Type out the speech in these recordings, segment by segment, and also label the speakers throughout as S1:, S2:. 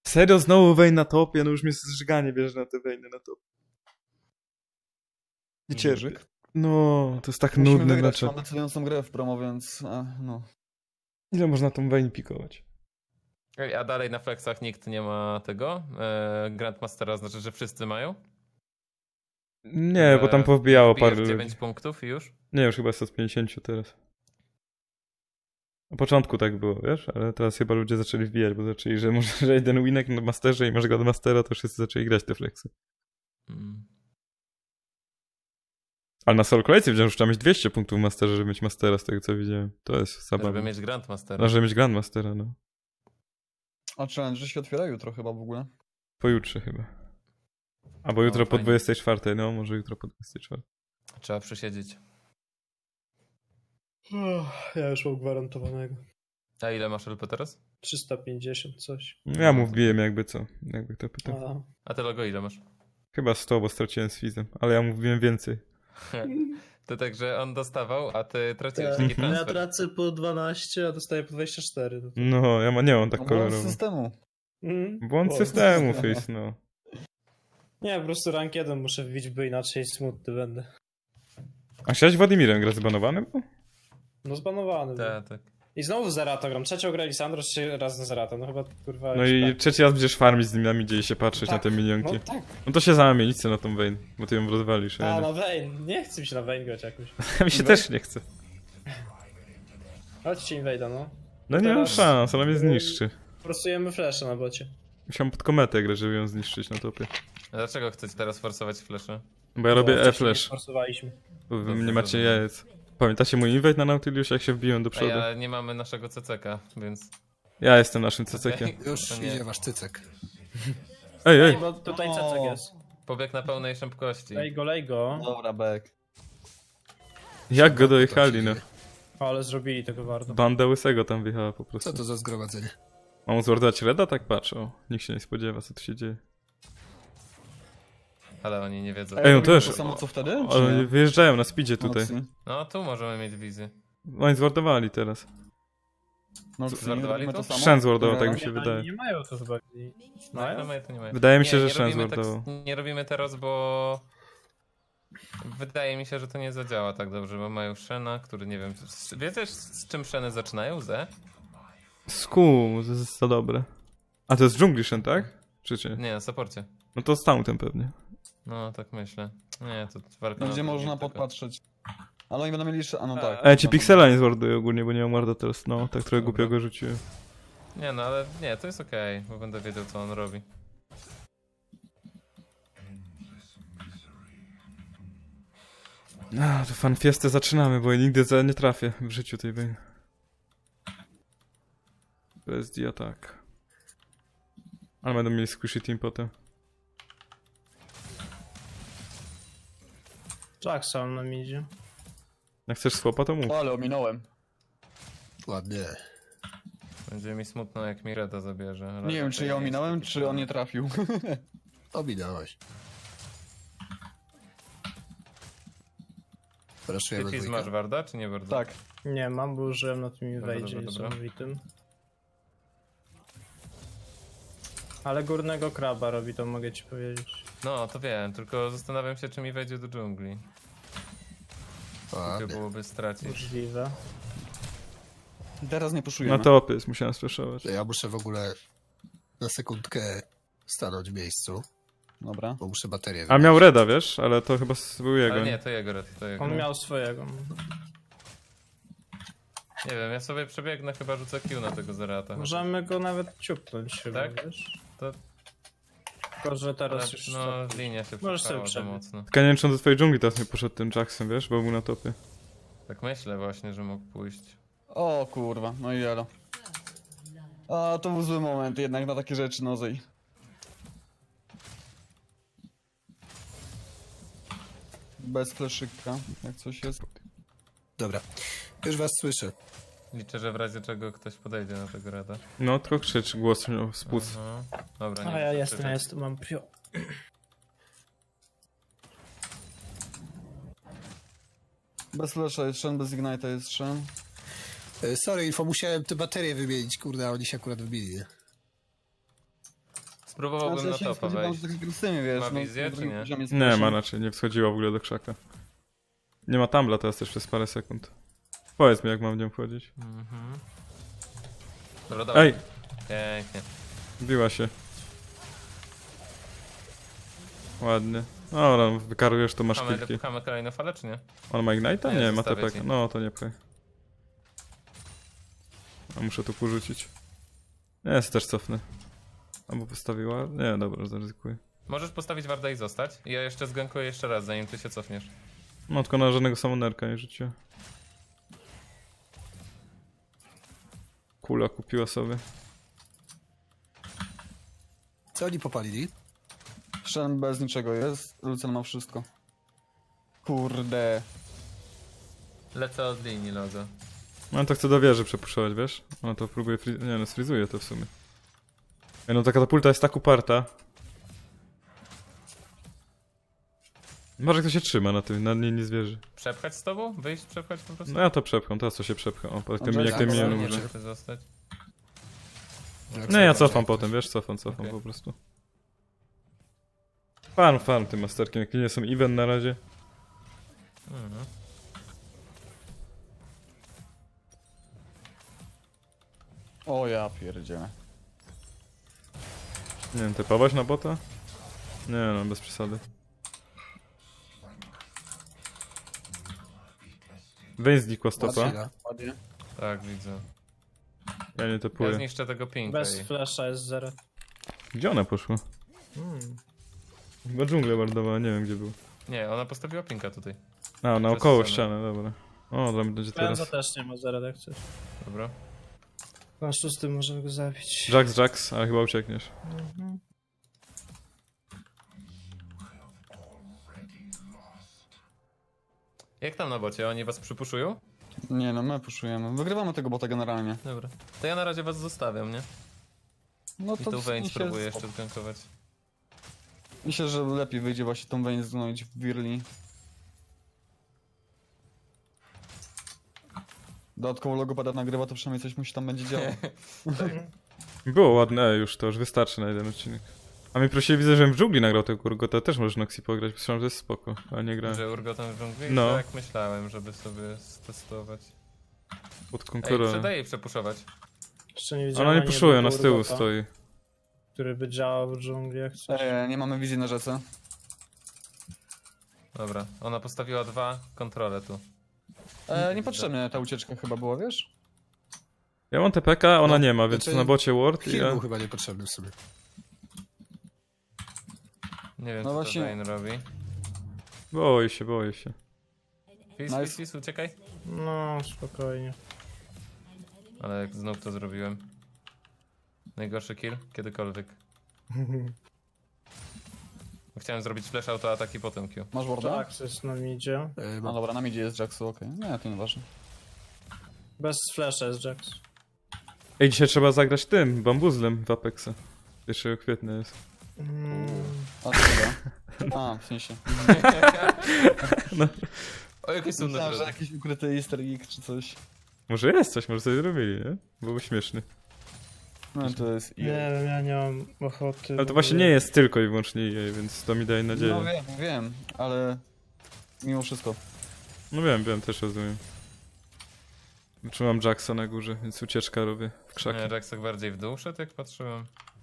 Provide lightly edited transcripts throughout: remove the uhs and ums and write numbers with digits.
S1: Serio, znowu Vayne na topie? No już mnie zżyganie bierze na te Vayne'y na topie. Nie cierpię. No, to jest tak
S2: Musimy
S1: nudne
S2: wygrać,
S1: mecze.
S2: mam decydującą grę w promo, więc no.
S1: Ile można tą Vayne pikować?
S3: Ej, a dalej na flexach nikt nie ma tego? Grandmastera znaczy, że wszyscy mają?
S1: Nie, bo tam powbijało parę ludzi.
S3: 9 punktów i już?
S1: Nie, już chyba 150 teraz. Na początku tak było, wiesz? Ale teraz chyba ludzie zaczęli wbijać, bo zaczęli, że może że jeden winek na masterze i masz Grandmastera, to wszyscy zaczęli grać te flexy. Ale na Soul Collective widziałem, że trzeba mieć 200 punktów w masterze, żeby mieć mastera, z tego co widziałem. To jest zabawne.
S3: Żeby mieć Grandmastera.
S1: No, żeby mieć Grandmastera, no.
S2: A challenge się otwiera jutro chyba w ogóle.
S1: Pojutrze chyba. Albo jutro po 24, no może jutro po 24.
S3: Trzeba przysiedzieć.
S4: Ja już mam gwarantowanego.
S3: A ile masz LP teraz?
S4: 350 coś.
S1: No ja mu wbiłem jakby co, jakby to pytał.
S3: A ty logo ile masz?
S1: Chyba 100, bo straciłem z Fizem, ale ja mu wbiłem więcej.
S3: To tak, że on dostawał, a ty traciłeś
S4: Tak.
S3: taki transfer.
S4: Ja tracę po 12, a dostaję po 24.
S1: No, ja nie mam tak kolorowo.
S2: Błąd systemu.
S1: Błąd systemu, Fizz, no.
S4: Nie, po prostu rank 1 muszę wbić, bo inaczej smutny będę.
S1: A chciałeś Władimirem gra zbanowany był?
S4: No zbanowany.
S3: Tak.
S4: I znowu w Zerato gram. Trzecią grę Lisandro, trzeci raz na Zerato. No chyba kurwa...
S1: No i
S4: tak.
S1: trzeci raz będziesz farmić z nimi idzie i się patrzeć
S4: Tak,
S1: na te milionki.
S4: No tak.
S1: No to się zamienić co na tą Vayne, bo ty ją rozwalisz.
S4: A, na Vayne. Nie chce mi się na Vayne grać jakoś.
S1: Mi się też nie chce.
S4: Chodźcie Invade'a, no.
S1: No nie mam szans, ona mnie zniszczy.
S4: Prostujemy flasha na bocie.
S1: Musiałem pod kometę grać, żeby ją zniszczyć na topie.
S3: A dlaczego chcecie teraz forsować flesze?
S1: Bo ja robię
S4: Wcześniej
S1: E-flash.
S4: forsowaliśmy.
S1: Bo wy nie macie jajec. Pamiętacie mój invade na Nautilus, jak się wbiłem do przodu?
S3: Ale nie mamy naszego CCK, więc...
S1: Ja jestem naszym CC-kiem.
S5: Już idzie wasz cycek.
S1: Ej!
S4: Bo tutaj cecek jest.
S3: Pobieg na pełnej szybkości.
S4: Lej go.
S2: Dobra, back.
S1: Jak go dojechali, no.
S4: Ale zrobili tego warto.
S1: Banda łysego tam wjechała po prostu.
S5: Co to za zgromadzenie?
S1: Mam mu zwardować Reda? Tak patrzą. Nikt się nie spodziewa, co tu się dzieje.
S3: Ale oni nie wiedzą.
S1: Ej, no też.
S2: To samo co wtedy? czy
S1: Oni
S2: nie?
S1: wyjeżdżają na speedzie tutaj.
S2: Noxy.
S3: No tu możemy mieć wizję.
S1: Oni zwardowali teraz.
S2: Noxy,
S3: Zwardowali
S2: robimy
S3: to?
S2: samo?
S1: Szan zwardował, tak mi
S2: Dobra.
S1: się wydaje.
S4: Nie mają to chyba.
S3: No, to nie mają.
S1: Wydaje mi się,
S3: Nie,
S1: że
S3: nie
S1: Szan
S3: robimy
S1: zwardował.
S3: nie robimy teraz, bo... Wydaje mi się, że to nie zadziała tak dobrze, bo mają Shena, który nie wiem... Wiecie z czym Sheny zaczynają? Z?
S1: Skum, to jest za dobre. A to jest dżungli Shen, tak? Czy?
S3: Nie, na supporcie.
S1: No to z tamtym pewnie.
S3: No, tak myślę. Nie, to walka
S2: Będzie
S3: na
S2: można
S3: tylko.
S2: podpatrzeć. Ale oni będą mieli jeszcze... A no tak.
S1: A ja ci Pixela nie zwarduję ogólnie, bo nie mam warda teraz. No, tak trochę głupio go rzuciłem.
S3: Nie, no ale nie, to jest okej, bo będę wiedział, co on robi.
S1: No, to fanfiestę zaczynamy, bo ja nigdy nie trafię w życiu tej Vayne. Bez atak. Ale będą mieli squishy team potem.
S4: Jackson nam idzie.
S1: Jak chcesz słapa, to mów.
S2: O, ale ominąłem.
S5: Ładnie.
S3: Będzie mi smutno, jak mi Reda zabierze. Ale
S2: Nie wiem, czy ja ominąłem, czy on nie trafił.
S5: Ominąłeś. Proszę
S3: Ty Fizz masz Warda, czy nie bardzo?
S2: Tak.
S4: Nie, mam, bo użyłem na tym
S3: Dobra,
S4: Invade'zie
S3: dobra.
S4: niesamowitym. Ale górnego kraba robi, to mogę ci powiedzieć.
S3: No, to wiem, tylko zastanawiam się, czy mi wejdzie do dżungli. Głupio
S5: Ładnie.
S3: byłoby stracić.
S4: Możliwe.
S2: Teraz nie puszujemy.
S1: Na topy jest, musiałem sflashować.
S5: Ja muszę w ogóle na sekundkę stanąć w miejscu,
S2: Dobra.
S5: bo muszę baterię
S1: A
S5: wymienić.
S1: miał Reda, wiesz? Ale to chyba był jego.
S3: Ale nie, to jego Red, to jego.
S4: On miał swojego.
S3: Nie wiem, ja sobie przebiegnę, chyba rzucę Q na tego Zerata.
S4: Możemy go nawet ciupnąć chyba,
S3: Tak?
S4: wiesz?
S3: To-
S4: Tylko, że
S3: Ale,
S4: teraz już...
S3: no, linia się
S4: Możesz
S3: przestała
S4: sobie
S3: za
S4: przebiec.
S3: mocno.
S1: Tylko nie wiem, czy on do twojej dżungli teraz nie poszedł tym Jackson, wiesz? Bo był na topie.
S3: Tak myślę właśnie, że mógł pójść.
S2: O kurwa, no i jelo. A, to był zły moment jednak na takie rzeczy, no zej. Bez fleszyka, jak coś jest.
S5: Dobra, już was słyszę.
S3: Liczę, że w razie czego ktoś podejdzie na tego Reda.
S1: No, tylko krzycz, głos miał spust.
S3: Aha. Dobra, nie
S4: A ja
S3: muszę
S4: jestem,
S3: krzyczeć.
S4: mam pio.
S2: Bez flesza jest Shen, bez Ignite'a jest Shen.
S5: Sorry, info, musiałem te baterie wymienić, kurde, a oni się akurat wybili, nie?
S3: Spróbowałbym
S2: Znaczy, ja
S3: na
S2: się nie
S3: topa
S2: spodziewam,
S3: wejść.
S2: że tak agresywnie, wiesz.
S3: Ma
S2: no,
S3: wizję,
S2: na
S3: czy
S2: drugim
S3: nie?
S2: poziomie jest
S1: Nie
S2: proszę.
S1: ma raczej, nie wchodziła w ogóle do krzaka. Nie ma tumbla teraz też przez parę sekund. Powiedz mi, jak mam w nią wchodzić.
S3: Mhm. Dobra, dawaj.
S1: Ej,
S3: Pięknie.
S1: biła się. Ładnie. Dobra, wykarujesz, to masz kilki.
S3: Pchamy kolejną falę, czy nie?
S1: On ma Ignite'a?
S3: Nie,
S1: Nie, ma
S3: zostawię
S1: TPK.
S3: ci.
S1: No, to nie pchaj. A muszę tu porzucić. Nie, też cofnę. Albo postawiła? Nie, dobra, zaryzykuję.
S3: Możesz postawić warda i zostać. I ja jeszcze zgankuję jeszcze raz, zanim ty się cofniesz.
S1: No, tylko na żadnego summonerka nie rzuciła. Kula kupiła sobie.
S5: Co oni popalili?
S2: Shen bez niczego jest, Lucian ma wszystko. Kurde.
S3: Lecę od linii, logo.
S1: No to chcę do wieży przepuszować, wiesz? No to próbuję nie no, sfrizuje to w sumie. Ej, no ta katapulta jest tak uparta. Może kto się trzyma na tym, na linii zwierzy.
S3: Przepchać z tobą? Wyjść, przepchać po prostu?
S1: No ja to przepcham, teraz to się przepcham. O, po tym
S2: Andrzej,
S1: jak ty
S2: tak,
S1: mnie
S2: tak,
S1: lubię.
S3: Nie chcę zostać.
S1: Nie, ja cofam potem, wiesz, cofam
S3: Okej.
S1: po prostu. Farm tym masterkiem, jak nie są event na razie.
S3: Mhm.
S2: O ja pierdzielę.
S1: Nie wiem, typować na bota? Nie no, bez przesady. Weź znikła stopa.
S5: Chwila.
S2: Ładnie.
S3: Tak, widzę.
S1: Ja nie
S3: Ja
S1: typuję.
S3: zniszczę tego pinka
S4: Bez
S3: i...
S4: flasha jest 0.
S1: Gdzie ona poszła? Chyba dżunglę wardowała, nie wiem gdzie był.
S3: Nie, ona postawiła pinka tutaj.
S1: A, naokoło
S3: ścianę.
S1: ściany, dobra. O, dla mnie będzie
S4: Penza
S1: teraz.
S4: też nie ma 0, jak chcesz.
S3: Dobra.
S4: Na 6 możemy go zabić.
S1: Jax, ale chyba uciekniesz.
S3: Jak tam na bocie? Oni was przypuszują?
S2: Nie no, my puszujemy. Wygrywamy tego bota generalnie.
S3: Dobra. To ja na razie was zostawiam, nie?
S2: No
S3: I
S2: to
S3: tu Vayne
S2: mi się-
S3: spróbuję jeszcze zgankować.
S2: Myślę, że lepiej wyjdzie właśnie tą Vayne zgnoić w Wirli. Dodatkowo logopada nagrywa, to przynajmniej coś mu się tam będzie działo.
S1: Było ładne, już to już wystarczy na jeden odcinek. A mi prosili, widzę, że w dżungli nagrał tego Urgota, też możesz Noxi pograć, myślałem, że jest spoko, a nie grałem.
S3: Że Urgotem w dżungli?
S1: No.
S3: No. Tak myślałem, żeby sobie stestować.
S1: Pod
S3: Ej,
S1: konkurorem.
S3: przydaje przepuszować.
S4: Jeszcze nie widziałem.
S1: Ona nie
S4: ani
S1: puszuje,
S4: jednego
S1: ona z tyłu
S4: Urgota,
S1: stoi.
S4: Który by działał w dżungli, jak chcesz.
S2: Nie mamy wizji na rzece.
S3: Dobra, ona postawiła 2 kontrole tu.
S2: Niepotrzebnie ta ucieczka chyba była, wiesz?
S1: Ja mam TPK, ona
S5: No,
S1: nie ma, więc
S5: znaczy,
S1: na bocie ward i
S5: Heal
S1: ja...
S5: był chyba niepotrzebny w sumie.
S3: Nie wiem,
S2: No
S3: co
S2: właśnie-
S3: to Vayne robi.
S1: Boję się.
S3: Fizz,
S2: Nice.
S3: fizz, uciekaj.
S4: No, spokojnie.
S3: Ale jak znów to zrobiłem. Najgorszy kill kiedykolwiek. Chciałem zrobić flash auto ataki potem Q.
S2: Masz warda?
S4: Tak, coś na midzie.
S2: No
S5: Mam.
S2: dobra, na midzie jest Jaxu, okej. Nie, to nieważne.
S4: Bez flasha jest Jax.
S1: Ej, dzisiaj trzeba zagrać tym, bambuzlem w Apexa. 1 kwietnia jest.
S2: A, dobra. A, w sensie.
S3: O, jakieś są
S2: Myślałem, że
S3: na
S2: jakiś ukryty easter egg czy coś.
S1: Może jest coś, może sobie zrobili, nie? Byłoby śmieszny.
S2: No to jest
S4: Nie wiem, ja nie mam ochoty.
S1: Ale to właśnie nie jest tylko i wyłącznie EA, więc to mi daje
S2: No
S1: nadzieję.
S2: wiem, ale mimo wszystko.
S1: No wiem, też rozumiem. Trzymam Jacksa na górze, więc ucieczka robię w krzaki.
S3: Nie, Jackson bardziej w dół szedł, jak patrzyłem.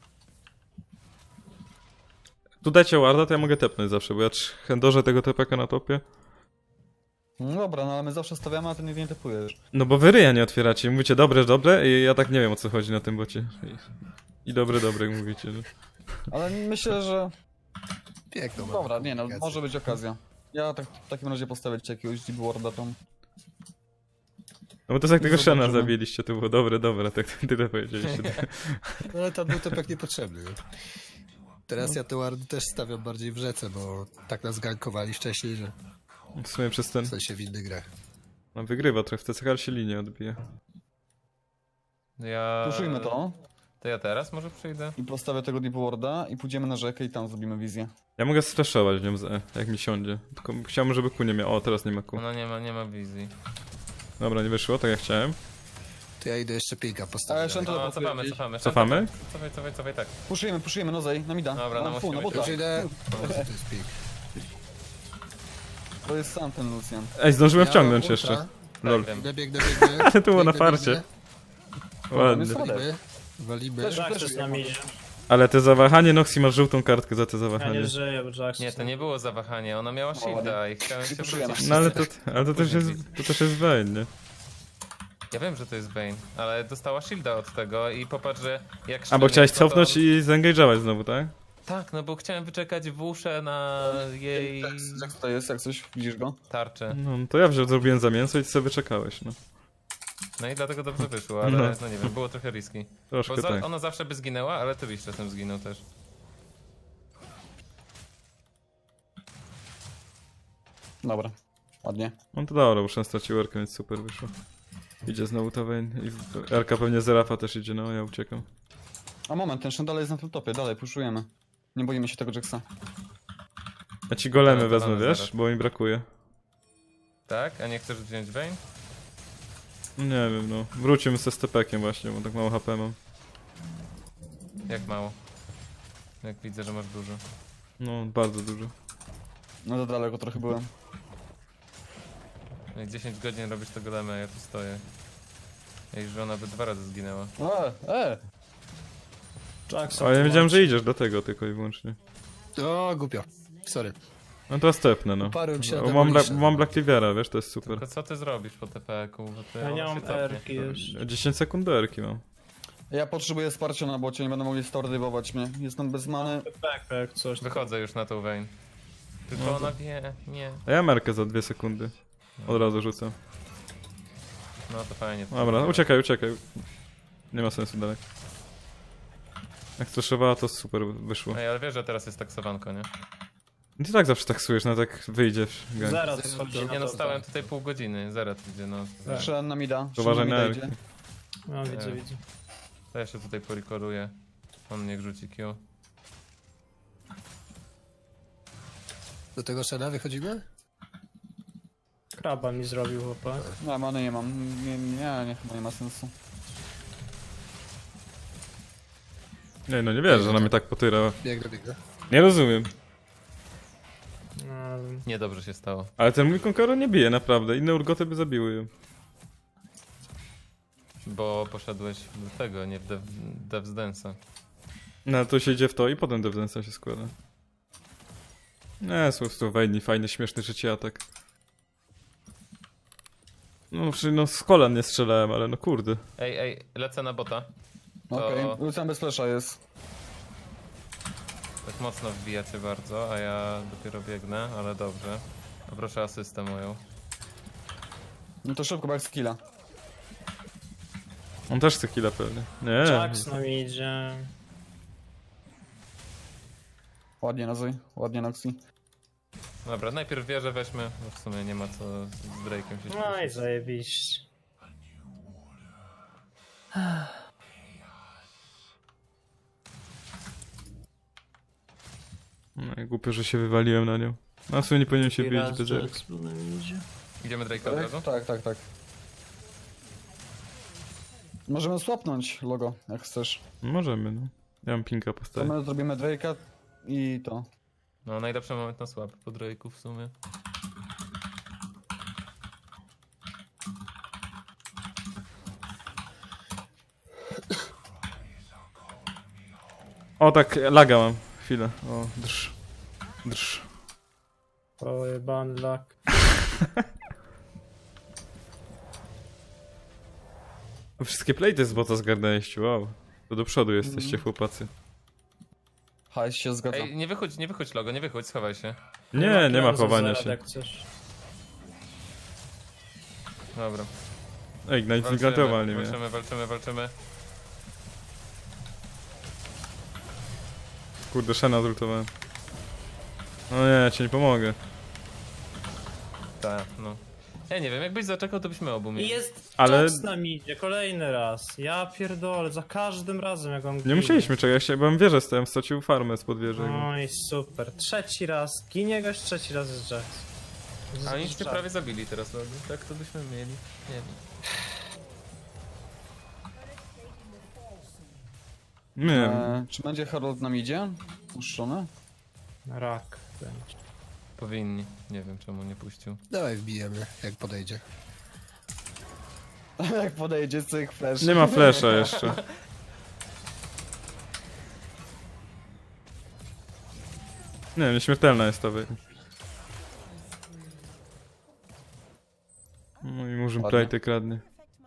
S1: Tu dajcie warda, to ja mogę tepnąć zawsze, bo ja chędożę tego TPK na topie.
S2: No dobra, no ale my zawsze stawiamy, a ty nigdy nie typujesz.
S1: No bo wy ryja nie otwieracie, mówicie dobre i ja tak nie wiem o co chodzi na tym bocie. I dobre mówicie. Że...
S2: Ale myślę, że...
S5: Piękną.
S2: Dobra, nie no,
S5: aplikację.
S2: może być okazja. Ja tak w takim razie postawię ci jakiegoś Deepwarda tam.
S1: No bo to jest jak tego Shena
S2: Zobaczymy.
S1: zabiliście, to było dobre, tak tyle powiedzieliście.
S5: No ale tam był tepek niepotrzebny. Nie? Teraz ja te wardy też stawiam bardziej w rzece, bo tak nas gankowali wcześniej, że
S1: W sumie przez ten...
S5: w sensie w innych grach.
S1: No wygrywa trochę, w TCH ale się linia odbija.
S3: Ja...
S2: Puszujmy to
S3: To ja teraz może przyjdę?
S2: i postawię tego Deepwarda i pójdziemy na rzekę i tam zrobimy wizję.
S1: Ja mogę sflashować nią z E, jak mi siądzie. Tylko chciałbym, żeby Q nie miał. O, teraz nie ma Q.
S3: Ona nie ma wizji.
S1: Dobra, nie wyszło, tak jak chciałem.
S5: To ja idę jeszcze pinka
S2: Ale
S5: postawić.
S2: Shen
S3: No,
S2: teleportuje.
S3: cofamy.
S1: Cofamy?
S3: Cofaj, tak.
S2: Puszujemy, Nozej, na mida.
S3: Dobra, no
S2: na
S3: musimy
S2: na
S3: być.
S2: buta.
S5: Już idę. O, to jest pink.
S2: To jest sam ten Lucian.
S1: Ej, zdążyłem
S5: Ja
S1: wciągnąć
S5: ultra.
S1: jeszcze. Lol.
S3: wiem.
S5: Biegnę.
S1: To było na
S5: Biegnę,
S1: farcie.
S2: Tam
S1: Ładnie.
S2: jest woda.
S5: Walimy.
S2: Też-
S4: Jax jest na midzie.
S1: Ale te zawahanie, Noxi masz żółtą kartkę za te
S4: Ja
S1: zawahanie.
S4: nie żyję, bo Jax
S3: Nie, to nie było zawahanie, ona miała shielda i chciałem się
S2: Puszujemy.
S3: wrócić.
S1: No ale to też jest Vayne, nie?
S3: Ja wiem, że to jest Vayne, ale dostała shielda od tego i popatrz, że jak
S1: A bo
S3: szedł,
S1: chciałeś
S3: no to-
S1: cofnąć i zengage'ować znowu, tak?
S3: Tak, no bo chciałem wyczekać w usze na jej
S2: Jak to jest, jak coś, widzisz go?
S3: tarczę.
S1: No to zrobiłem za mięso i ty sobie czekałeś, no.
S3: No i dlatego dobrze wyszło, ale
S1: No.
S3: no nie wiem, było trochę riski.
S1: Troszkę
S3: Bo
S1: tak.
S3: ona zawsze by zginęła, ale ty byś czasem zginął też.
S2: Dobra, ładnie.
S1: No to dobra, bo Shen stracił Erkę, więc super wyszło. Idzie znowu ta Vayne i Erka pewnie z Rafa też idzie, no ja uciekam.
S2: A moment, ten Shen dalej jest na tym topie, dalej puszujemy. Nie boimy się tego Jaxa.
S1: Ja ci golemy
S3: Dobra,
S1: wezmę,
S3: golemy
S1: wiesz,
S3: zaraz.
S1: bo mi brakuje.
S3: Tak? A nie chcesz wziąć Vayne?
S1: Nie wiem, no. Wrócimy ze stepekiem właśnie, bo tak mało HP mam.
S3: Jak mało? Jak widzę, że masz dużo.
S1: No, bardzo dużo.
S2: No to daleko trochę byłem.
S3: No i 10 godzin robisz tego damy, a ja tu stoję. Jej żona by 2 razy zginęła.
S4: Jax.
S1: Ale ja wiedziałem, że idziesz do tego tylko i wyłącznie.
S5: O, głupio. Sorry.
S1: No to stepnę, no.
S5: Uparłem się na
S1: Bo mam,
S5: Demolition.
S1: mam Black Cleavera, wiesz, to jest super.
S3: Tylko co ty zrobisz po TPK-u? Bo ty
S4: Ja nie
S3: ona
S4: mam
S3: się tepnie.
S4: perki już.
S1: 10 sekund do Erki mam.
S2: Ja potrzebuję wsparcia na bocie, nie będą mogli stordybować mnie. Jestem bez many.
S4: Backpack, coś.
S3: Wychodzę już na tą Vayne. Tylko
S1: No
S3: ona wie, nie.
S1: A ja Merkę za 2 sekundy. Od razu rzucam.
S3: No to fajnie.
S1: Dobra, uciekaj. Nie ma sensu dalej. Jak straszowała, to super wyszło.
S3: Ej, ale wiesz, że teraz jest taksowanko, nie?
S1: Ty tak zawsze taksujesz, no tak wyjdziesz. Gang.
S4: Zaraz schodzi
S3: Nie
S4: na
S3: no,
S4: to.
S3: stałem tutaj pół godziny, zaraz idzie, no.
S4: Tak.
S2: Shen na mida. Shen
S1: Uważaj na
S2: idzie.
S1: Erkę.
S4: No, widzę.
S3: To ja się tutaj porikoruję. On niech rzuci Q.
S5: Do tego Shena wychodzimy?
S4: Kraba mi zrobił chłopak.
S2: No, many nie mam. Nie, chyba nie ma sensu.
S1: Nie, no nie wierzę, że ona mnie tak potyrała.
S5: Biegnę.
S1: Nie rozumiem.
S4: No,
S3: Niedobrze się stało.
S1: Ale ten mój Conqueror nie bije, naprawdę. Inne urgoty by zabiły ją.
S3: Bo poszedłeś do tego, nie w Dev's Dance'a.
S1: No to się idzie w to i potem Devdensa się składa. Nie, po prostu Vayne, fajny, śmieszny życie atak. No z kolan nie strzelałem, ale no kurde.
S3: Ej, lecę na bota.
S2: Okej, Lucian bez flesza jest.
S3: Tak mocno wbijacie bardzo, a ja dopiero biegnę, ale dobrze. Poproszę asystę moją.
S2: No to szybko, bo jak skilla.
S1: On też chce killa pewnie. Nie.
S4: Jax nam idzie.
S2: Ładnie Nozoj, ładnie Noxi.
S3: Dobra, najpierw wieżę weźmy, bo w sumie nie ma co z Drake'em się
S4: No i
S3: śpieszyć.
S4: zajebiście.
S1: No i głupio, że się wywaliłem na nią. No w sumie nie powinien się bić bez Erki.
S4: Jax był nam idzie.
S3: Idziemy Drake'a od razu?
S2: Tak. Możemy swapnąć logo, jak chcesz.
S1: Możemy, no. Ja mam pinka
S2: To
S1: postawić.
S2: my zrobimy Drake'a i to.
S3: No, najlepszy moment na swap po Drake'u w sumie.
S1: O tak, laga mam. Chwilę. O, drż.
S4: Pojebany lak.
S1: Wszystkie plejty z bota zgarnęliście, wow. To do przodu jesteście, chłopacy.
S2: Hajs się zgadza.
S3: Ej, nie wychodź logo, nie wychodź, schowaj się.
S1: Nie ma
S4: Klęza
S1: chowania
S4: zaraz,
S1: się.
S4: Jak chcesz.
S3: Dobra.
S1: Ej, Ignite zigantowali mnie.
S3: Walczymy.
S1: Kurde, Shena zultowałem. No nie, ja ci nie pomogę.
S3: Tak, no. Ja nie wiem, jakbyś zaczekał, to byśmy obu
S4: I
S3: mieli.
S4: jest
S1: Ale-
S4: Jax nam idzie kolejny raz. Ja pierdolę, za każdym razem jak on
S1: Nie
S4: ginie.
S1: musieliśmy czekać, ja byłem wieżę stałem, stracił farmę spod wieży.
S4: No i super. Trzeci raz. Ginie goś, trzeci raz jest Jax.
S3: A oni cię prawie zabili teraz, logo. Tak to byśmy mieli. Nie wiem.
S1: Nie wiem.
S2: Czy będzie Harold na midzie? Puszczony?
S4: Rak będzie.
S3: Powinni. Nie wiem czemu nie puścił.
S5: Dawaj wbijemy, jak podejdzie.
S2: Jak podejdzie cyk flash.
S1: Nie ma flesza jeszcze. Nie, nieśmiertelna jest ta wy. No i murzyn
S2: Ładnie.
S1: plajty kradnie.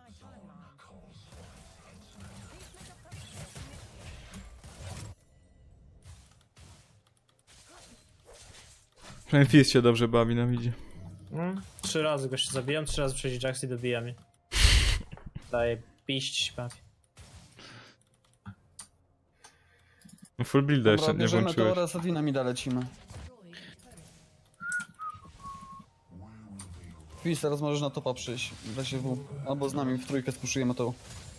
S1: Przynajmniej Fizz się dobrze bawi na widzie.
S4: 3 razy go się zabijam, 3 razy przejdzie Jax i dobija mnie. Daje piść bawi.
S1: No full builda jeszcze nie
S2: bierzemy
S1: włączyłeś.
S2: to, Resadina mi da lecimy. Fizz, teraz możesz na topa przyjść. Da się W. Albo z nami w trójkę spuszujemy to.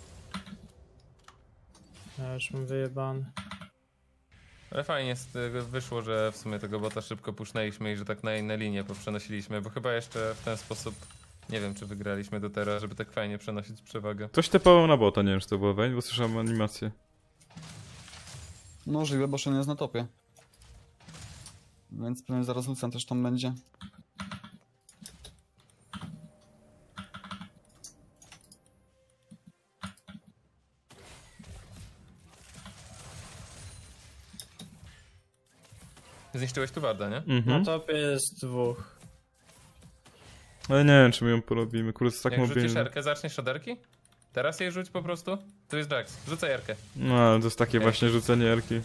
S4: Ja już mam wyjebany.
S3: Ale fajnie z tego wyszło, że w sumie tego bota szybko pusznęliśmy i że tak na inne linie poprzenosiliśmy, bo chyba jeszcze w ten sposób nie wiem czy wygraliśmy do teraz, żeby tak fajnie przenosić przewagę.
S1: Ktoś tepował na bota, nie wiem czy to było Vayne, bo słyszałem animację.
S2: Możliwe, bo Shen jest na topie. Więc pewnie zaraz Lucian też tam będzie.
S3: Zniszczyłeś tu Warda, nie?
S1: Mhm.
S4: Na topie jest 2.
S1: Ale nie wiem czy my ją porobimy, kurde jest tak
S3: Jak rzucisz
S1: mobilny.
S3: Erkę, zaczniesz od Erki? Teraz jej rzuć po prostu? Tu jest Jax, rzucaj Erkę.
S1: No ale to jest takie
S3: Okej.
S1: właśnie rzucenie erki.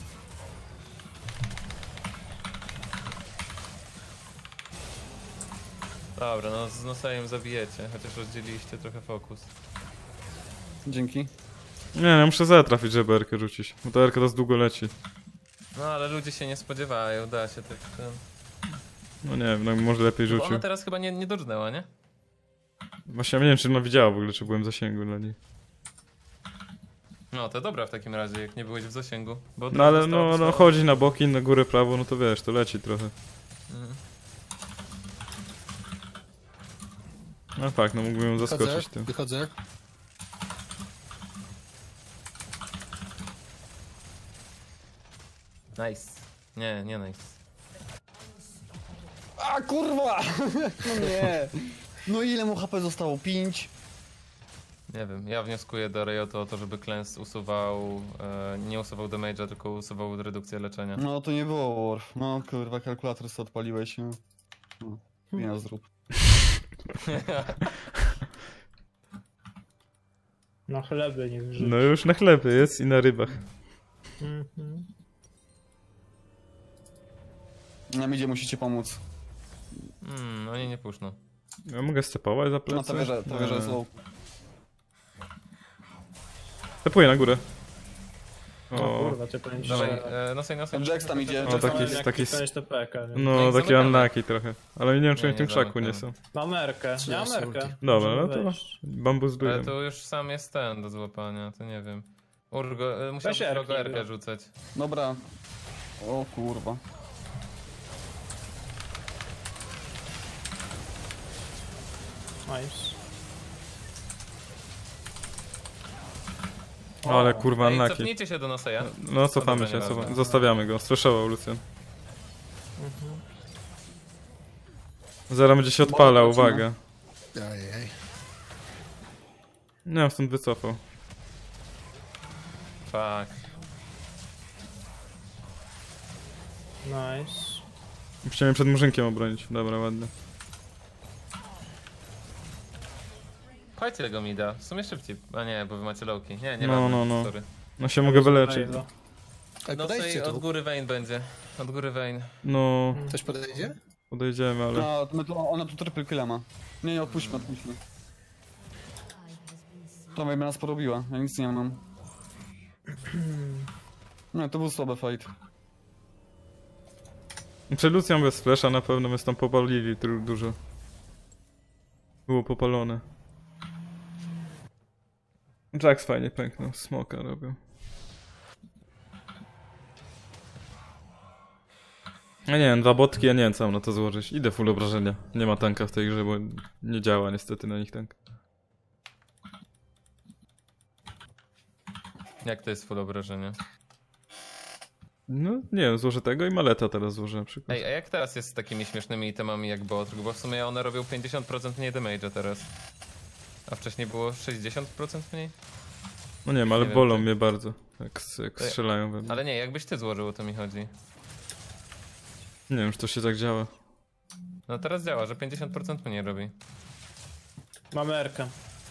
S3: Dobra, no z Nosejem zabijecie, chociaż rozdzieliliście trochę fokus.
S2: Dzięki.
S1: Nie, ja muszę zatrafić, żeby erkę rzucić, bo ta erka teraz długo leci.
S3: No ale ludzie się nie spodziewają, da się tak ten...
S1: No nie wiem, no może lepiej
S3: Bo
S1: rzucił.
S3: ona teraz chyba nie dorżnęła, nie?
S1: Właśnie ja nie wiem czy ona widziała w ogóle, czy byłem w zasięgu dla niej.
S3: No to dobra w takim razie, jak nie byłeś w zasięgu. Bo
S1: No ale
S3: zostało-
S1: no
S3: zostało-
S1: chodzi na boki, na górę, prawo, no to wiesz, to leci trochę.
S3: Mhm.
S1: No tak, no mógłbym ją
S5: Wychodzę,
S1: zaskoczyć tym.
S5: wychodzę.
S3: Nice. Nie nice.
S2: A kurwa! No nie. No ile mu HP zostało? 5?
S3: Nie wiem, ja wnioskuję do Riotu o to, żeby Klęs usuwał, nie usuwał damage'a, tylko usuwał redukcję leczenia.
S2: No to nie było Worf. No kurwa, kalkulator sobie odpaliłeś. No. Ja zrób.
S4: Na chleby nie wrzuci.
S1: No już na chlebie jest i na rybach.
S4: Mhm.
S2: Na midzie musicie pomóc.
S3: Oni nie puszczą.
S1: Ja mogę stepować za plecy?
S2: No to wieża jest low.
S1: Stepuję na górę.
S4: O
S1: O,
S4: kurwa, ty powinien
S3: Dawaj,
S4: się...
S3: nosej.
S2: Jax tam idzie.
S1: O, taki-
S4: Jak
S1: taki-
S4: to jest TPK, nie?
S1: no
S3: No i
S1: takie
S3: zamykamy.
S1: unlucky trochę. Ale nie wiem czy
S3: Nie,
S1: oni w tym
S3: nie
S1: krzaku nie
S3: zamykamy.
S1: są.
S4: Mam Erkę,
S5: Czy
S4: ja mam
S5: jest
S4: Erkę.
S5: ulti?
S1: Dobra, no
S4: Możemy
S1: to
S4: wejść.
S1: bambus
S3: Ale
S1: dujemy.
S3: tu już sam jest ten do złapania, to nie wiem. Urgo, musiałbyś
S4: Erki,
S3: Urgo Erkę
S4: no.
S3: rzucać.
S2: Dobra. O kurwa.
S4: Nice.
S1: Ale kurwa
S3: Ej,
S1: unlucky.
S3: cofnijcie się do Noseja.
S1: No cofamy
S3: Dobra,
S1: się,
S3: nieważne.
S1: zostawiamy go. Straszował Lucian. Zaraz będzie się odpalał,
S2: Bolek lecimy.
S1: uwaga.
S5: Ajej.
S1: Nie wiem, stąd wycofał.
S3: Fuck.
S4: Nice.
S1: Chciałem przed murzynkiem obronić. Dobra, ładnie.
S3: Chodźcie tego mida, w sumie szybciej. A nie, bo wy macie lowki. Nie
S1: No,
S3: ważne,
S1: no, no.
S3: sorry.
S1: No się mogę wyleczyć.
S4: Wave'a.
S5: Ej,
S3: Nosej
S5: podejdźcie
S3: od
S5: tu.
S3: góry Vayne będzie. Od góry Vayne.
S1: No,
S5: Ktoś podejdzie?
S1: podejdziemy, ale...
S2: No, ona tu triple killa ma. Nie, odpuśćmy. To mnie nas porobiła, ja nic nie mam. No, to był słaby fight.
S1: Czy Lucian bez flasha na pewno my tam popalili dużo. Było popalone. Jax fajnie pęknął, smoka robił. Ja nie wiem, 2 botki, ja nie wiem co mam na to złożyć. Idę full obrażenia. Nie ma tanka w tej grze, bo nie działa niestety na nich tank.
S3: Jak to jest full obrażenie?
S1: No nie wiem, złożę tego i maleta teraz złożę na przykład.
S3: Ej, a jak teraz jest z takimi śmiesznymi itemami jak Botrug? Bo w sumie one robią 50% mniej damage'a teraz. A wcześniej było 60% mniej?
S1: No nie wiem, ale
S3: nie wiem,
S1: bolą
S3: tak.
S1: mnie bardzo, jak
S3: Ej,
S1: strzelają we mnie.
S3: Ale nie, jakbyś ty złożył, o to mi chodzi.
S1: Nie wiem, czy to się tak działa.
S3: No teraz działa, że 50% mniej robi.
S4: Mamy Erkę.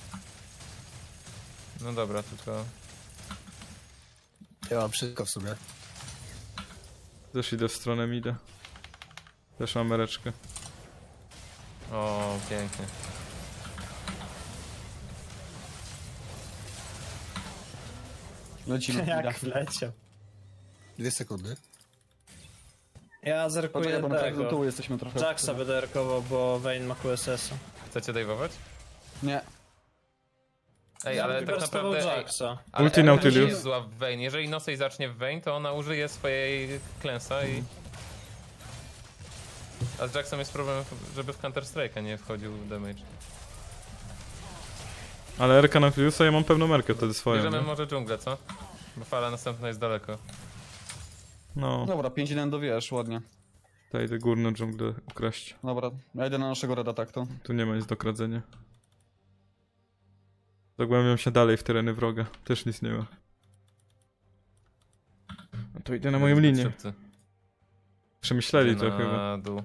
S3: No dobra, tylko...
S5: Ja mam wszystko w sumie.
S1: Też idę w stronę mida. Też mam mereczkę.
S3: O, pięknie.
S2: Lecimy.
S4: Jak wleciał.
S5: 2 sekundy.
S4: Ja
S2: Poczekaj,
S4: zerkuję
S2: bo my tak do
S4: tego.
S2: tyłu jesteśmy trochę.
S4: Jacksa będę erkował, bo Vayne ma QSS-a.
S3: Chcecie dajwować?
S2: Nie.
S3: Ej,
S4: Ja
S3: ale
S4: bym
S3: tak
S4: wykorzystywał
S3: naprawdę... Ej,
S4: Jacksa.
S3: ale
S1: Ulti
S3: Erka
S1: Nautilus.
S3: nie jest zła w Vayne. Jeżeli Nosej zacznie w Vayne, to ona użyje swojej klęsa i... A z Jacksem jest problem, żeby w Counter Strike'a nie wchodził damage.
S1: Ale Erka na Filiusa, ja mam pewną merkę wtedy swoją.
S3: Bierzemy
S1: Nie?
S3: może dżunglę, co? Bo fala następna jest daleko.
S1: No,
S2: Dobra, 5-1 dowiesz, ładnie.
S1: to idę górną dżunglę ukraść.
S2: Dobra, ja idę na naszego reda tak to.
S1: Tu nie ma nic do kradzenia. Zagłębiam się dalej w tereny wroga. Też nic nie ma. No to idę na moją linię.
S3: Szybcy.
S1: Przemyśleli to
S3: Na
S1: chyba.
S3: dół.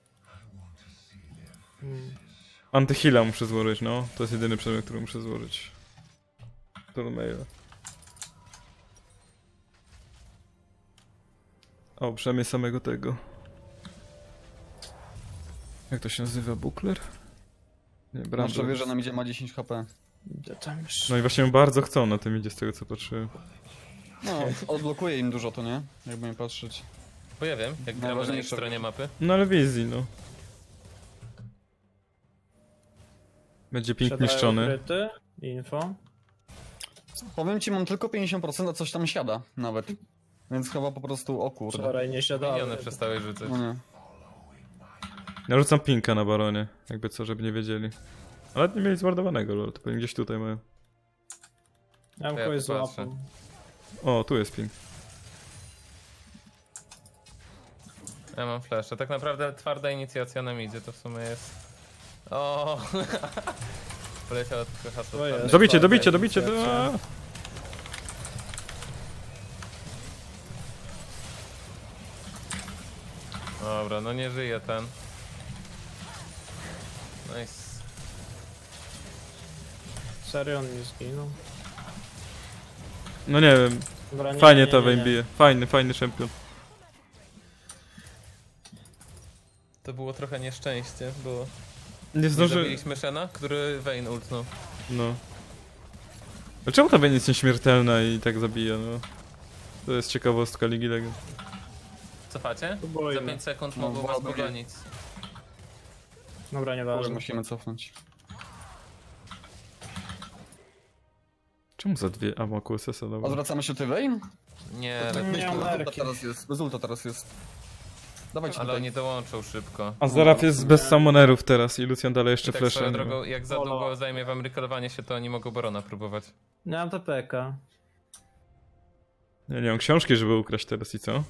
S1: Antyhila muszę złożyć, no. To jest jedyny przedmiot, który muszę złożyć. Do maila. O, przynajmniej samego tego. Jak to się nazywa? Bukler? Nie,
S2: Nasza
S1: Brandon.
S2: wieża nam idzie ma 10 HP.
S4: Idę tam już.
S1: No i właśnie bardzo chcą na tym idzie z tego co patrzyłem.
S2: No, odblokuje im dużo to, nie? Jakby nie patrzeć.
S3: Bo ja wiem, jak gramy na ich
S2: Najważniejsze.
S3: stronie mapy.
S1: No ale wizji, no. Będzie ping
S4: Siadają
S1: niszczony.
S4: ukryty. Info.
S2: Powiem ci, mam tylko 50%, a coś tam siada nawet. Więc chyba po prostu, o kurde.
S4: Wczoraj nie siadały.
S3: Miniony przestały rzucać.
S2: No nie.
S1: Ja rzucam pinka na baronie. Jakby co, żeby nie wiedzieli. Ale nie mieli zwardowanego, lol. To pewnie gdzieś tutaj mają.
S4: Ja bym
S3: Ja
S4: kogoś
S3: popatrzę.
S4: złapał.
S1: O, tu jest ping.
S3: Ja mam flash. A tak naprawdę twarda inicjacja nam idzie, to w sumie jest... O, poleciało tylko hasło.
S4: To jest.
S3: twarde.
S1: Dobicie,
S4: Dobra,
S1: dobicie, dobicie!
S4: inicjacja.
S1: A!
S3: Dobra, no nie żyje ten. Nice.
S4: Serio on nie zginął.
S1: No nie wiem,
S4: Dobra, nie,
S1: fajnie
S4: nie,
S1: ta
S4: nie,
S1: Vayne
S4: nie.
S1: bije. Fajny champion.
S3: To było trochę nieszczęście, bo
S1: Nie
S3: nie
S1: zdąży...
S3: zabiliśmy Shena, który Vayne ultnął.
S1: No. Dlaczego ta Vayne jest nieśmiertelna i tak zabija, no? To jest ciekawostka Ligi Legend.
S3: Cofacie?
S4: Próbujmy.
S3: Za 5 sekund
S2: No,
S3: mogą was
S2: wolałbym nie.
S3: pogonić.
S4: Dobra, nieważne.
S2: Musimy cofnąć.
S1: Czemu za dwie? A, ma QSS-a, dobra.
S2: Odwracamy się ty, Vayne?
S3: Nie,
S2: Tak
S3: lepiej.
S4: nie mam
S2: bez ulta
S4: nerki.
S2: teraz jest. Bez ulta teraz jest. Dawajcie
S3: Ale
S2: tutaj.
S3: oni dołączą szybko.
S1: A Zaraf jest bez summonerów teraz i Lucian dalej jeszcze
S3: I tak
S1: flasha.
S3: swoją
S1: nie ma.
S3: drogą, jak za
S4: Olo.
S3: długo zajmie wam rekolowanie się, to oni mogą Barona próbować.
S4: Nie mam TPK.
S1: Ja nie mam książki, żeby ukraść teraz i co?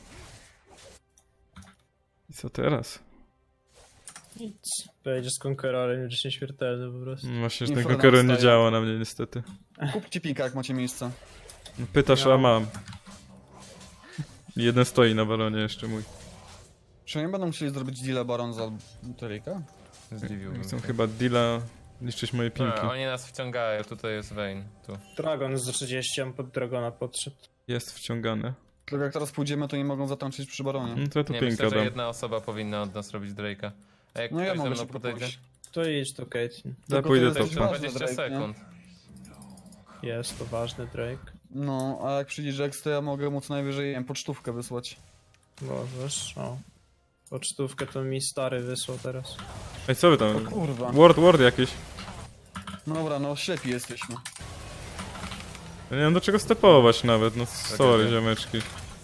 S1: I co teraz?
S4: Nic. Pojedzie z Conquerorem, będzie nieśmiertelny po prostu.
S1: Właśnie, że ten
S2: Info nam
S1: Conqueror nie
S2: wstaje.
S1: działa na mnie niestety.
S2: Kupcie pinka, jak macie miejsce.
S1: No, pytasz,
S4: Ja
S1: a
S4: mam.
S1: mam. Jeden stoi na baronie jeszcze mój.
S2: Czy nie będą chcieli zrobić deala Baron za Butelika?
S3: Zdziwiłbym
S1: Chcą
S3: się.
S1: chyba deala niszczyć moje pinki.
S3: A, oni nas wciągają, tutaj jest Vayne. Tu.
S4: Dragon za 30, on pod Dragona podszedł.
S1: Jest wciągane.
S2: Tylko jak teraz pójdziemy, to nie mogą zatańczyć przy Baronie.
S1: No to ja tu
S3: Nie,
S1: pinka
S3: myślę, że
S1: dam.
S3: jedna osoba powinna od nas robić Drake'a. A jak
S2: No ja
S3: ktoś ze
S2: mogę
S3: mną
S2: się
S3: podejdzie,
S2: pójść.
S4: To idź tu, Caitlyn.
S1: Ja
S2: Tylko
S1: pójdę
S2: to
S3: to
S2: jest
S1: topem.
S3: jeszcze
S2: ważny
S3: 20
S2: Drake, nie?
S3: sekund.
S4: Jest to ważny Drake.
S2: No, a jak przyjdzie Jax, to ja mogę mu co najwyżej, nie wiem, pocztówkę wysłać.
S4: Możesz, o. Pocztówkę to mi stary wysłał teraz.
S1: Ej, co wy
S2: O
S1: tam?
S2: kurwa.
S1: Ward jakieś.
S2: Dobra, no ślepi jesteśmy.
S1: Ja nie mam do czego stepować nawet, no sorry
S3: nie.
S1: ziomeczki.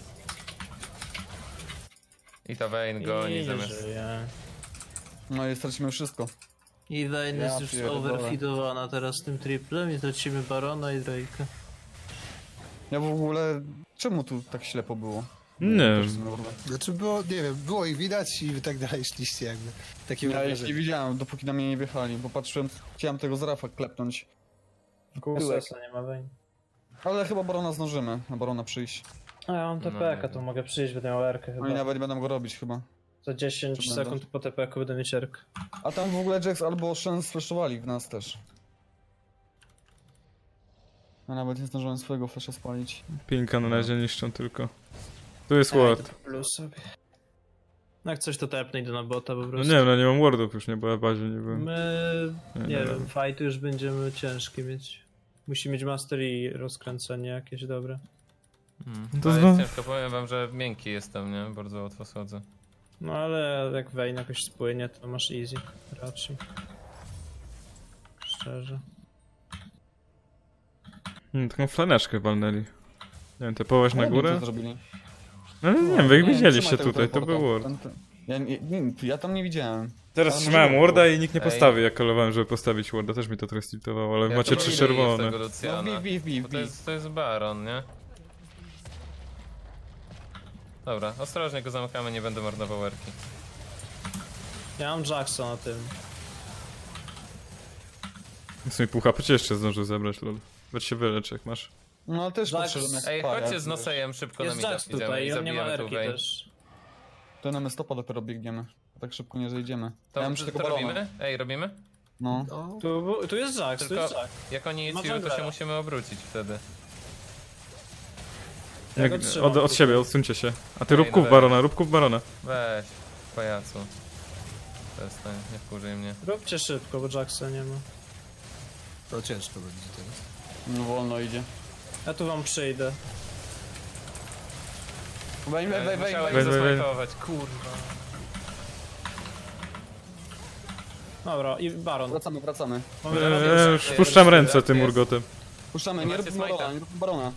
S3: I ta Vayne goni
S4: I nie
S3: zamiast...
S4: żyje.
S2: No i stracimy wszystko.
S4: I Vayne
S2: Ja
S4: jest już
S2: pierdolę.
S4: overfeedowana teraz tym triplem i tracimy Barona i Drake'a.
S2: Ja w ogóle... Czemu tu tak ślepo było?
S1: Nie.
S5: Znaczy było, nie wiem, było ich widać i wy tak dalej szliście jakby. Takim
S2: Ja ich nie
S5: wrażeniem.
S2: widziałem, dopóki na mnie nie wjechali, bo patrzyłem, chciałem tego Zarafa klepnąć.
S4: Kursesa nie ma wejń.
S2: Ale chyba Barona zdążymy, na Barona przyjść.
S4: A ja mam
S3: No,
S4: TPK,
S3: nie
S4: to
S3: wiem.
S4: mogę przyjść, będę miał R-kę
S2: No i
S4: chyba.
S2: nawet nie będę go robić chyba.
S4: Za 10
S2: Czy
S4: sekund
S2: będę?
S4: po TPK będę mieć R-kę.
S2: A tam w ogóle Jax albo Shen sfleszowali w nas też. Ja nawet nie zdążyłem swojego flasha spalić.
S1: Pinka na razie niszczą tylko. Tu jest
S4: Ej,
S1: ward.
S4: to plus sobie. No jak coś to tepnę, idę na bota po
S1: No
S4: prostu.
S1: nie wiem, no nie mam wardów już, nie, bo ja w bazie nie byłem.
S4: My, nie
S1: Nie
S4: wiem, fighty już będziemy ciężkie mieć. Musi mieć master i rozkręcenie jakieś dobre.
S1: To
S3: To jest
S1: znowu-
S3: ciężko, powiem wam, że miękki jestem, nie? Bardzo łatwo schodzę.
S4: No ale jak Vayne jakoś spłynie, to masz easy raczej. Szczerze.
S1: Taką flaneczkę walnęli. Nie wiem, te połaź na
S2: Ja nie wiem, co
S1: górę?
S2: zrobili.
S1: No nie wiem, wy ich
S2: Nie,
S1: widzieliście
S2: trzymaj tego
S1: tutaj, to
S2: teleporta.
S1: był ward.
S2: Ja tam nie widziałem.
S1: Teraz
S2: Ale
S1: trzymałem
S2: może
S1: warda i nikt nie
S3: Ej.
S1: postawił, jak kolowałem, żeby postawić warda, też mi to trochę stiltowało, ale
S3: Ja
S1: macie
S3: to
S1: 3
S3: lubię
S1: czerwone.
S3: tego
S2: No
S3: Luciana.
S2: bij.
S3: Bo to jest Baron, nie? Dobra, ostrożnie go zamykamy, nie będę marnował erki.
S4: Ja mam Jacksa na tym.
S1: W sumie pół HP cię jeszcze zdążył zebrać, lol. Weź się wylecz, jak masz.
S2: No ale też
S4: Jax-
S2: patrzyłem jak
S3: Ej,
S2: spada,
S3: chodźcie
S2: jak
S3: z
S2: wiesz.
S3: Nosejem szybko
S4: Jest
S3: na mida
S4: Jax
S3: idziemy
S4: tutaj
S3: i
S4: i on nie ma
S3: zabijemy tu
S4: R-ki
S3: Vayne.
S4: też.
S2: To na stopa dopiero biegniemy. Tak szybko nie zejdziemy.
S3: To,
S2: ja mam tylko
S3: to
S2: Barona.
S3: robimy? Ej, robimy?
S2: No.
S5: No,
S4: Tu jest Jax, tu
S3: Tylko
S4: jest Jax.
S3: jak oni
S4: Ma
S3: nic to się
S4: junglera.
S3: musimy obrócić wtedy.
S4: Ja
S1: Jak,
S4: go trzymam
S1: od
S4: tutaj.
S1: siebie, odsuńcie się. A ty
S3: Ej,
S1: rób ków
S3: no
S1: barona, rób ków barona.
S3: Weź, pajacu. Przestań, nie wkurzaj mnie.
S4: Róbcie szybko, bo Jacksa nie ma.
S5: to ciężko będzie teraz.
S2: No wolno idzie.
S4: Ja tu wam przyjdę.
S2: Weź.
S3: Musiałem
S1: Weź, weź,
S3: zasmajkować, kurwa.
S4: Dobra, i Baron.
S2: Wracamy.
S1: Już puszczam ręce tym
S3: Jest.
S1: urgotem.
S2: Puszczamy,
S3: Nie
S2: nie
S3: macie
S2: róbmy Barona,
S3: smajta.
S2: nie róbmy Barona.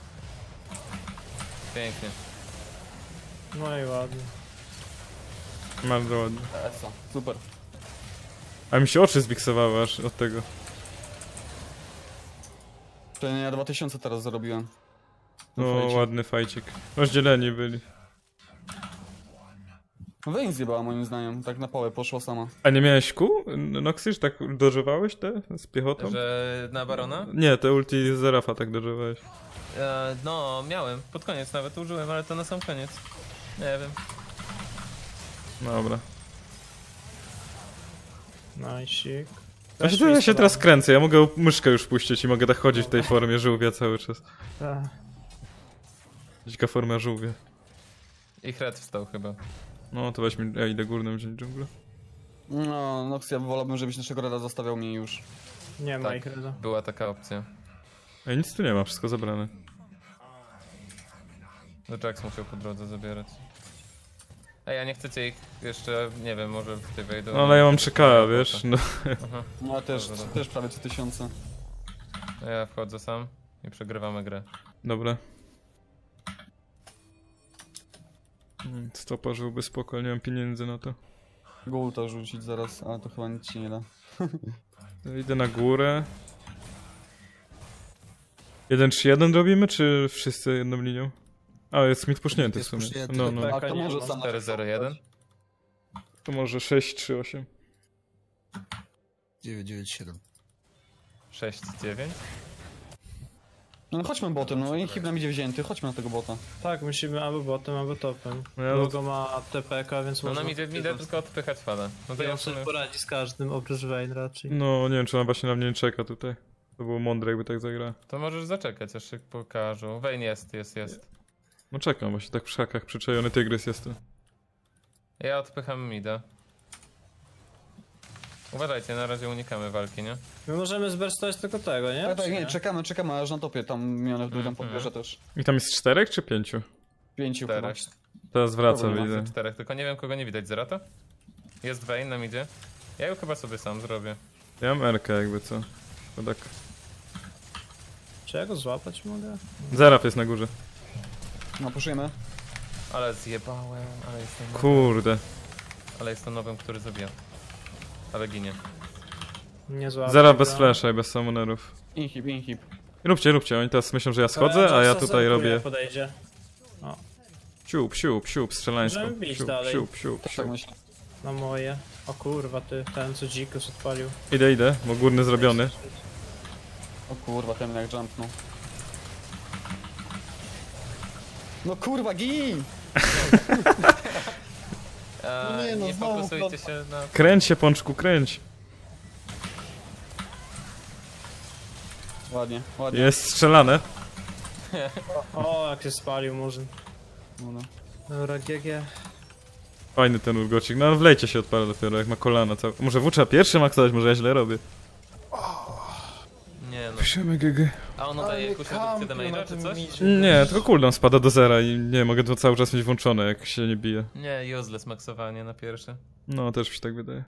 S3: Pięknie.
S4: No i ładnie.
S1: Bardzo ładnie.
S2: Esa, super.
S1: A mi się oczy zbiksowały aż od tego.
S2: To ja 2000 teraz zarobiłem.
S1: No,
S2: fajcik.
S1: ładny fajcik. Rozdzieleni byli.
S2: Wayne zjebała moim zdaniem, tak na pałę poszła sama.
S1: A nie miałeś kół? Noxy, tak dożywałeś te z piechotą?
S3: Że na Barona?
S1: Nie, te ulti z Zerafa tak dożywałeś.
S3: No, miałem. Pod koniec nawet użyłem, ale to na sam koniec. Nie wiem.
S1: Dobra.
S4: Najsik.
S1: Ja się teraz kręcę, ja mogę myszkę już puścić i mogę tak chodzić w tej formie żółwia cały czas. Dzika forma żółwia.
S3: I Red wstał chyba.
S1: No to weź mi, ja idę górnym wziąć dżunglę.
S2: No, Nox, ja wolałbym, żebyś naszego rada zostawiał mnie już.
S4: Nie ma
S3: Tak.
S4: ich reda.
S3: Była taka opcja.
S1: Ej, nic tu nie ma, wszystko zabrane.
S3: No Jax musiał po drodze zabierać. Ej, a nie chcecie ich jeszcze, nie wiem, może w tej wejdą.
S1: No ale ja mam 3K, wiesz, no.
S3: Aha.
S2: No ja też,
S3: Dobra.
S2: też prawie 3000.
S3: A ja wchodzę sam i przegrywamy grę.
S1: Dobra. Stopa żyłby spoko, ale nie mam pieniędzy na to.
S2: Goulta rzucić zaraz, ale to chyba nic ci nie da.
S1: Idę na górę. 1-3-1 robimy, czy wszyscy jedną linią? A, jest mid pusznięty w
S5: Jest
S1: sumie.
S5: pusznięty.
S1: No, no.
S4: Tak.
S2: A to
S4: nie
S2: może
S4: ma.
S2: sam
S3: 4-0-1.
S1: To może 6-3-8.
S5: 997.
S3: 6-9.
S2: No chodźmy botem, no i nam idzie wzięty, chodźmy na tego bota.
S4: Tak, musimy albo botem, albo topem.
S1: No ja
S4: Logo ma TPK, więc
S3: No
S4: można...
S3: nam idzie tylko odpychać fala. No to
S4: I
S3: ja
S4: on
S3: w
S4: sobie
S3: sumie...
S4: poradzi z każdym, oprócz Vayne raczej.
S1: No, nie wiem, czy ona właśnie na mnie nie czeka tutaj. To było mądre, jakby tak zagrała.
S3: To możesz zaczekać, aż się pokażą. Vayne jest.
S1: No czekam, właśnie tak w szakach przyczajony tygrys jestem.
S3: Ja odpycham mida. Uważajcie, na razie unikamy walki, nie?
S4: My możemy zberstować tylko tego, nie?
S2: Tak,
S4: Czy
S2: nie, czekamy, aż na topie, tam miniony w dół tam
S3: Mhm.
S2: podbierze też.
S1: I tam jest 4 czy 5?
S2: 5 chyba.
S3: 4.
S1: Teraz wraca,
S2: Dobra,
S1: widzę.
S3: 4, tylko nie wiem kogo nie widać. Zerata? Jest Vayne na midzie. Ja ją chyba sobie sam zrobię.
S1: Ja mam R-kę jakby co. To tak.
S4: Czy ja go złapać mogę?
S1: Zeraf jest na górze.
S2: No, puszujemy.
S3: Ale zjebałem, ale jestem nowym.
S1: Kurde.
S3: Ale jestem nowym, który zabija. Ale ginie.
S4: Nie złapać.
S1: Zeraf bez
S4: go.
S1: flasha i bez summonerów.
S2: Inhib.
S1: Róbcie, oni teraz myślą, że ja schodzę, a ja
S4: Jacksa
S1: tutaj
S4: zerkuję,
S1: robię...
S4: jak podejdzie.
S1: Siup, strzelańsko.
S4: Możemy bić dalej.
S1: Siup.
S2: Tak myślę.
S4: Na moje. O kurwa, ty, ten co dzikus odpalił.
S1: Idę, bo górny zrobiony.
S2: O kurwa, ten jak jumpnął. No kurwa, gin!
S3: A,
S2: nie, no
S3: nie
S2: znowu
S3: fokusujcie się na...
S1: Kręć się, Pączku, kręć.
S2: Ładnie.
S1: Jest strzelane.
S4: O, jak się spalił Murzyn.
S2: No.
S4: Dobra, GG.
S1: Fajny ten urgocik. No wlejcie się odpala dopiero, jak ma kolana całe. Może trzeba pierwszy maksować, może ja źle robię.
S3: Nie no.
S1: Piszemy GG.
S3: A ono daje jakąś redukcję damage'a czy coś?
S1: Nie, tylko cooldown spada do zera i nie, mogę to cały czas mieć włączone, jak się nie bije.
S3: Nie, useless maksowanie na pierwsze.
S1: No, też mi się tak wydaje.